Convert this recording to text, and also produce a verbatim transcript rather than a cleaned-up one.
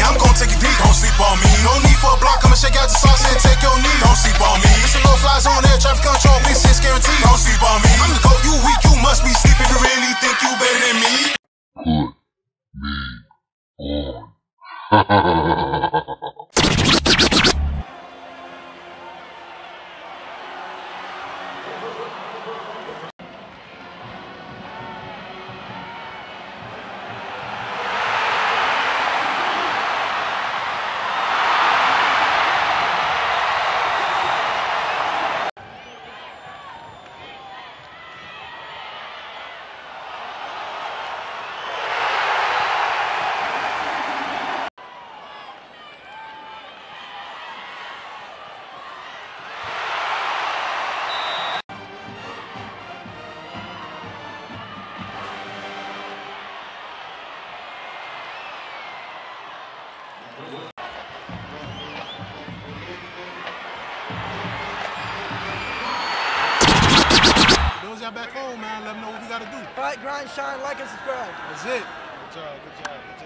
I'm gon' take it deep. Don't sleep on me. No need for a block, I'ma shake out the sauce and take your knee. Don't sleep on me. It's a low flies on air traffic control, please it's guaranteed. Don't sleep on me. I'm the GOAT, you weak, you must be sleeping. You really think you better than me? Put me on. Those y'all back home, man, let them know what we gotta do. Fight, grind, shine, like, and subscribe. That's it. Good job, good job. Good job.